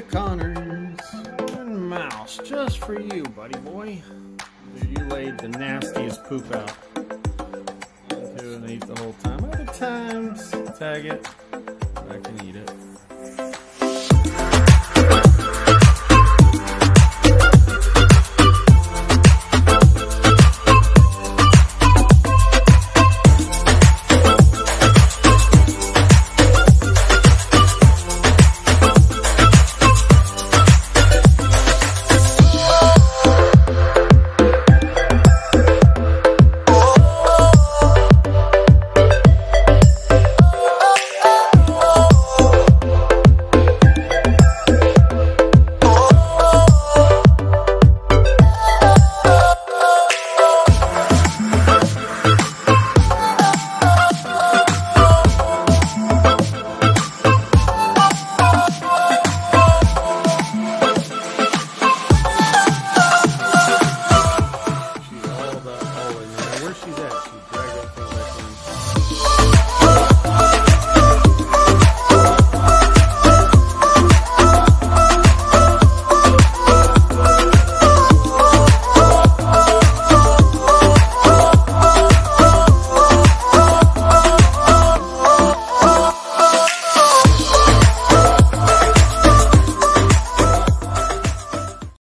Connors. And mouse, just for you, buddy boy. You laid the nastiest poop out. Into and eat the whole time. Other times, tag it. I can eat it.